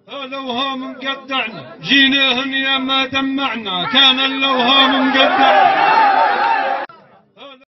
الأوهام مقطعنا، جيناهم يا ما دمعنا، كان الأوهام مقطعنا.